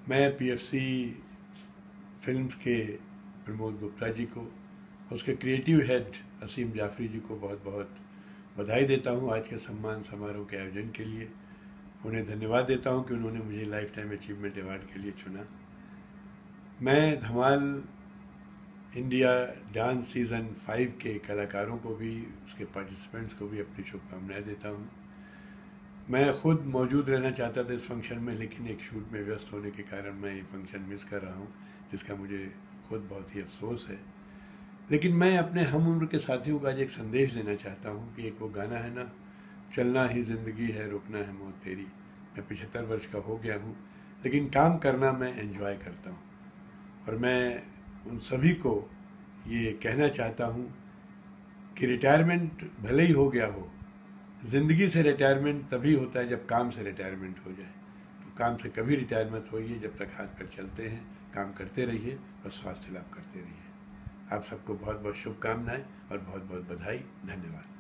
मैं PFC films के प्रमोद गुप्ता जी को, उसके क्रिएटिव हेड असीम जाफरी जी को बहुत बहुत बधाई देता हूँ आज के सम्मान समारोह के आयोजन के लिए। उन्हें धन्यवाद देता हूँ कि उन्होंने मुझे लाइफ टाइम अचीवमेंट अवार्ड के लिए चुना। मैं धमाल इंडिया डांस सीज़न 5 के कलाकारों को भी, उसके पार्टिसिपेंट्स को भी अपनी शुभकामनाएं देता हूँ। मैं खुद मौजूद रहना चाहता था इस फंक्शन में, लेकिन एक शूट में व्यस्त होने के कारण मैं ये फंक्शन मिस कर रहा हूँ, जिसका मुझे खुद बहुत ही अफसोस है। लेकिन मैं अपने हम उम्र के साथियों को आज एक संदेश देना चाहता हूँ कि एक वो गाना है ना, चलना ही ज़िंदगी है रुकना है मौत तेरी। मैं 75 वर्ष का हो गया हूँ, लेकिन काम करना मैं एंजॉय करता हूँ। और मैं उन सभी को ये कहना चाहता हूँ कि रिटायरमेंट भले ही हो गया हो, ज़िंदगी से रिटायरमेंट तभी होता है जब काम से रिटायरमेंट हो जाए। तो काम से कभी रिटायर मत होइए, जब तक हाथ पैर चलते हैं काम करते रहिए और स्वास्थ्य लाभ करते रहिए। आप सबको बहुत बहुत शुभकामनाएं और बहुत बहुत बधाई। धन्यवाद।